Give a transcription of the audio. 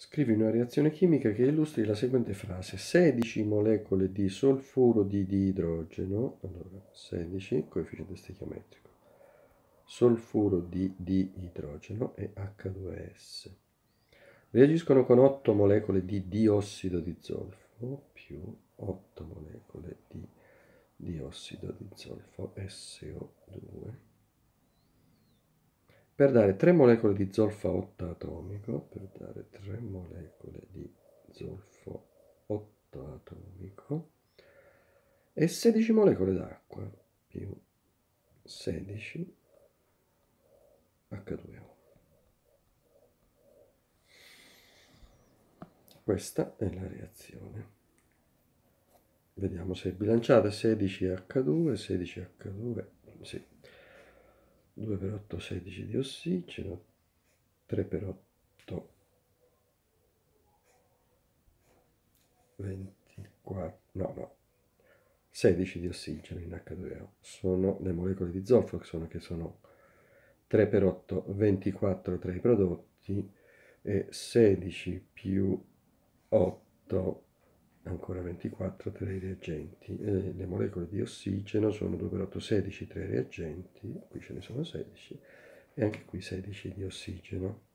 Scrivi una reazione chimica che illustri la seguente frase: 16 molecole di solfuro di idrogeno, allora 16, coefficiente stoichiometrico, solfuro di idrogeno e H2S. Reagiscono con 8 molecole di diossido di zolfo più 8 molecole di diossido di zolfo SO2 per dare 3 molecole di zolfo ottatomico, per dare 3 molecole di zolfo ottatomico e 16 molecole d'acqua più 16 H2O. Questa è la reazione. Vediamo se è bilanciata. 16H2, 16H2, sì. 2 per 8, 16 di ossigeno, 3 per 8, 24, no, 16 di ossigeno in H2O. Sono le molecole di zolfo che sono 3 per 8, 24 tra i prodotti e 16 più 8, ancora 24 tra i reagenti. Le molecole di ossigeno sono 2 per 8, 16 tra i reagenti, qui ce ne sono 16, e anche qui 16 di ossigeno.